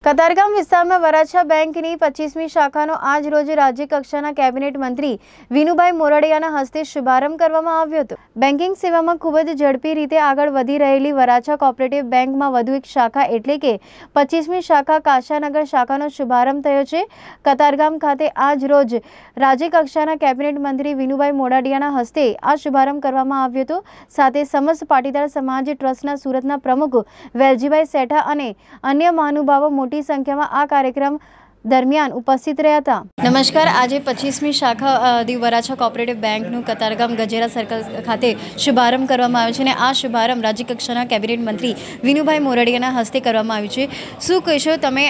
કતારગામ વિસ્તારમાં વરાછા બેંકની 25મી શાખાનો આજ રોજ રાજ્ય કક્ષાના કેબિનેટ મંત્રી વિનુભાઈ મોરડિયાના હસ્તે શુભારંભ કરવામાં આવ્યો હતો। બેન્કિંગ સેવામાં ખૂબ જ ઝડપી રીતે આગળ વધી રહેલી વરાછા કોઓપરેટિવ બેંકમાં વધુ એક શાખા એટલે કે 25મી શાખા કાશાનગર શાખાનો શુભારંભ થયો છે। કતારગામ ખાતે આજ રોજ રાજ્ય કક્ષાના કેબિનેટ મંત્રી વિનુભાઈ મોરડિયાના હસ્તે આ શુભારંભ કરવામાં આવ્યો હતો। સાથે સમસ્ત પાટીદાર સમાજ ટ્રસ્ટના સુરતના પ્રમુખ વેલજીભાઈ સેઠા અને અન્ય મહાનુભાવો મોટી સંખ્યામાં આ કાર્યક્રમ દરમિયાન ઉપસ્થિત રહ્યા હતા। નમસ્કાર, આજે 25મી શાખા વરાછા કોઓપરેટિવ બેંકનું કતારગામ ગજેરા સર્કલ ખાતે શુભારંભ કરવામાં આવ્યો છે અને આ શુભારંભ રાજ્ય કક્ષાના કેબિનેટ મંત્રી વિનુભાઈ મોરડિયાના હસ્તે કરવામાં આવ્યું છે। શું કહેશો તમે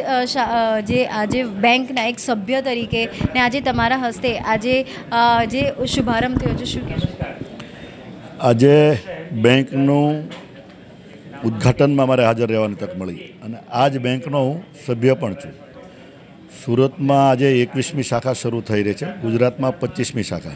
આજે બેંકના એક સભ્ય તરીકે ને આજે તમારા હસ્તે આજે જે શુભારંભ થયો છે, શું કહેશો? આજે બેંકનું ઉદ્ઘાટનમાં મારે હાજર રહેવાની તક મળી અને આ જ બેંકનો હું સભ્ય પણ છું। સુરતમાં આજે 21મી શાખા શરૂ થઈ રહી છે, ગુજરાતમાં 25મી શાખા।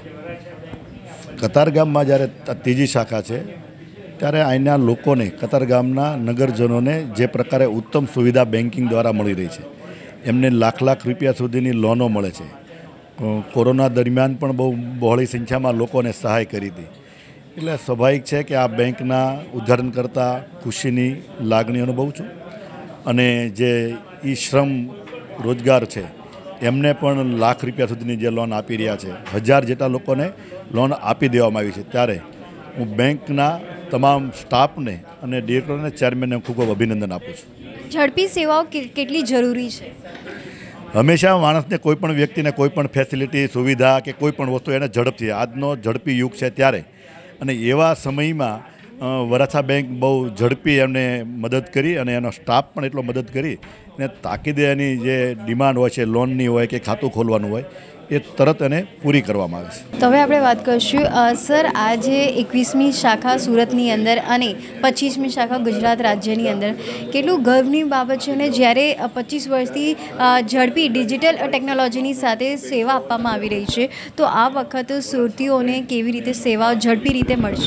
કતારગામમાં જ્યારે ત્રીજી શાખા છે ત્યારે અહીંના લોકોને, કતારગામના નગરજનોને જે પ્રકારે ઉત્તમ સુવિધા બેન્કિંગ દ્વારા મળી રહી છે, એમને લાખ લાખ રૂપિયા સુધીની લોનો મળે છે। કોરોના દરમિયાન પણ બહુ બહોળી સંખ્યામાં લોકોને સહાય કરી હતી। એટલે સ્વાભાવિક છે કે આ બેંકના ઉદ્ઘાટન કરતાં ખુશીની લાગણી અનુભવું છું અને જે ઈ શ્રમ રોજગાર છે એમને પણ લાખ રૂપિયા સુધીની જે લોન આપી રહ્યા છે, 1000 જેટલા લોકોને લોન આપી દેવામાં આવી છે। ત્યારે હું બેંકના તમામ સ્ટાફને અને ડિરેક્ટરને, ચેરમેનને ખૂબ ખૂબ અભિનંદન આપું છું। ઝડપી સેવાઓ કેટલી જરૂરી છે? હંમેશા માણસને કોઈ પણ વ્યક્તિને કોઈ પણ ફેસિલિટી, સુવિધા કે કોઈ પણ વસ્તુ એને ઝડપથી, આજનો ઝડપી યુગ છે ત્યારે, અને એવા સમયમાં વરાછા બેંક બહુ ઝડપી એમને મદદ કરી અને એનો સ્ટાફ પણ એટલો મદદ કરી અને તાકીદે એની જે ડિમાન્ડ હોય છે, લોનની હોય કે ખાતું ખોલવાનું હોય, એ તરત એને પૂરી કરવામાં આવે છે। તો હવે આપણે વાત કરીશું સર, આજે 21મી શાખા સુરતની અંદર અને 25મી શાખા ગુજરાત રાજ્યની અંદર કેટલું ગર્વની બાબત છે અને જ્યારે 25 વર્ષથી ઝડપી ડિજિટલ ટેકનોલોજીની સાથે સેવા આપવામાં આવી રહી છે, તો આ વખત સુરતીઓને કેવી રીતે સેવાઓ ઝડપી રીતે મળશે?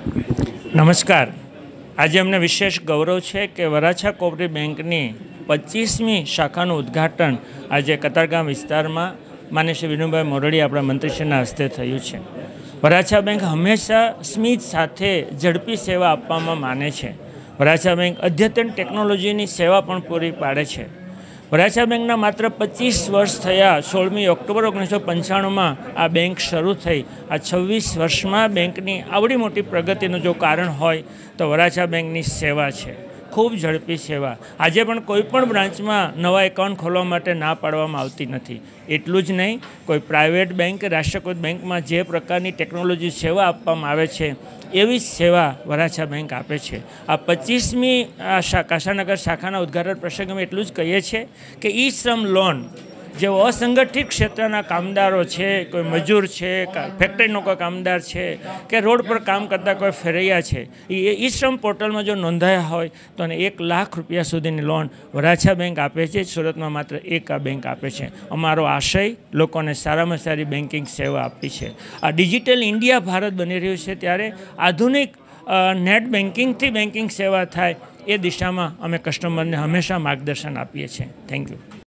નમસ્કાર, આજે અમને વિશેષ ગૌરવ છે કે વરાછા કોઓપરેટિવ બેંકની 25મી શાખાનું ઉદ્ઘાટન આજે કતારગામ વિસ્તારમાં માન્ય શ્રી વિનુભાઈ મોરડિયા આપણા મંત્રીશ્રીના હસ્તે થયું છે। વરાછા બેંક હંમેશા સ્મિત સાથે ઝડપી સેવા આપવામાં માને છે। વરાછા બેંક અદ્યતન ટેકનોલોજીની સેવા પણ પૂરી પાડે છે। વરાછા બેંકના માત્ર 25 વર્ષ થયા। 16મી ઓક્ટોબર 1995માં આ બેંક શરૂ થઈ। આ 26 વર્ષમાં બેંકની આવડી મોટી પ્રગતિનું જો કારણ હોય તો વરાછા બેંકની સેવા છે, ખૂબ ઝડપી સેવા। આજે પણ કોઈ પણ બ્રાન્ચમાં નવા એકાઉન્ટ ખોલવા માટે ના પાડવામાં આવતી નથી। એટલું જ નહીં, કોઈ પ્રાઇવેટ બેંક કે રાષ્ટ્રીયકૃત બેંકમાં જે પ્રકારની ટેકનોલોજી સેવા આપવામાં આવે છે એવી જ સેવા વરાછા બેંક આપે છે। આ 25મી કાશાનગર શાખાના ઉદ્ઘાટન પ્રસંગે અમે એટલું જ કહીએ છીએ કે ઈ શ્રમ લોન જે અસંગઠિત ક્ષેત્રના કામદારો છે, કોઈ મજૂર છે, ફેક્ટરીનો કોઈ કામદાર છે કે રોડ પર કામ કરતા કોઈ ફેરૈયા છે, એ ઈ શ્રમ પોર્ટલમાં જો નોંધાયા હોય તો એને 1 લાખ રૂપિયા સુધીની લોન વરાછા બેંક આપે છે। સુરતમાં માત્ર એક આ બેંક આપે છે। અમારો આશય લોકોને સારામાં સારી બેન્કિંગ સેવા આપી છે। આ ડિજિટલ ઇન્ડિયા ભારત બની રહ્યું છે ત્યારે આધુનિક નેટ બેન્કિંગથી બેન્કિંગ સેવા થાય એ દિશામાં અમે કસ્ટમરને હંમેશા માર્ગદર્શન આપીએ છીએ। Thank you.